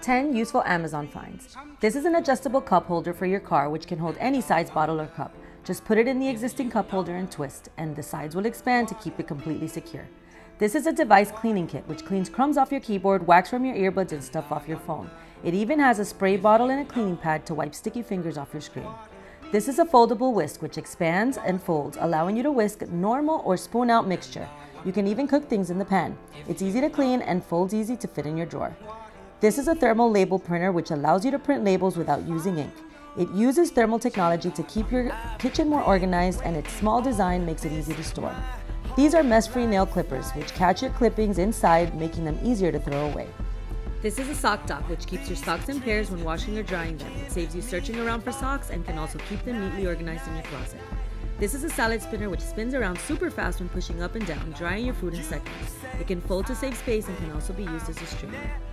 10 useful Amazon finds. This is an adjustable cup holder for your car which can hold any size bottle or cup. Just put it in the existing cup holder and twist, and the sides will expand to keep it completely secure. This is a device cleaning kit which cleans crumbs off your keyboard, wax from your earbuds, and stuff off your phone. It even has a spray bottle and a cleaning pad to wipe sticky fingers off your screen. This is a foldable whisk which expands and folds, allowing you to whisk normal or spoon out mixture. You can even cook things in the pan. It's easy to clean and folds easy to fit in your drawer. This is a thermal label printer which allows you to print labels without using ink. It uses thermal technology to keep your kitchen more organized, and its small design makes it easy to store. These are mess-free nail clippers which catch your clippings inside, making them easier to throw away. This is a sock dock which keeps your socks in pairs when washing or drying them. It saves you searching around for socks and can also keep them neatly organized in your closet. This is a salad spinner which spins around super fast when pushing up and down, drying your food in seconds. It can fold to save space and can also be used as a strainer.